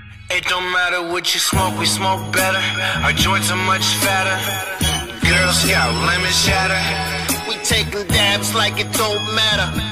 It don't matter what you smoke, we smoke better. Our joints are much fatter. Girl Scout, lemon shatter. We taking dabs like it don't matter.